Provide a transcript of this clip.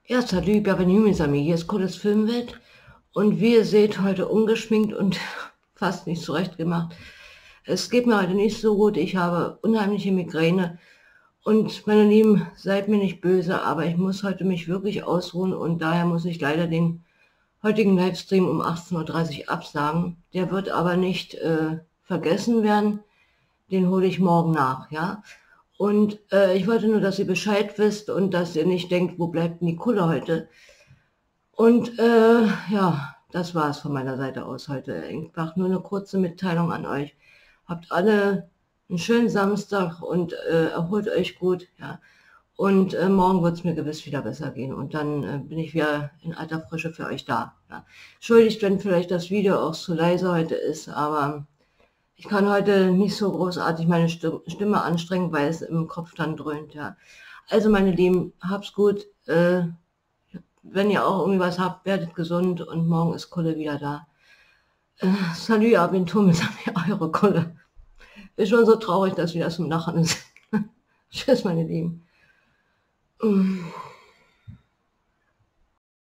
Ja, salut, bienvenue mes amis, hier ist Kulles Filmwelt und wie ihr seht, heute ungeschminkt und fast nicht zurechtgemacht. Es geht mir heute nicht so gut, ich habe unheimliche Migräne und meine Lieben, seid mir nicht böse, aber ich muss heute mich wirklich ausruhen und daher muss ich leider den heutigen Livestream um 18:30 Uhr absagen. Der wird aber nicht vergessen werden, den hole ich morgen nach, ja. Und ich wollte nur, dass ihr Bescheid wisst und dass ihr nicht denkt, wo bleibt Nicole heute? Und ja, das war es von meiner Seite aus heute. Einfach nur eine kurze Mitteilung an euch. Habt alle einen schönen Samstag und erholt euch gut. Ja. Und morgen wird es mir gewiss wieder besser gehen. Und dann bin ich wieder in alter Frische für euch da. Ja. Entschuldigt, wenn vielleicht das Video auch zu leise heute ist, aber ich kann heute nicht so großartig meine Stimme anstrengen, weil es im Kopf dann dröhnt. Ja. Also meine Lieben, habt's gut. Wenn ihr auch irgendwie was habt, werdet gesund und morgen ist Kulle wieder da. Salut, à bientôt, mes amis, eure Kulle. Ist schon so traurig, dass wieder zum Lachen ist. Tschüss, meine Lieben.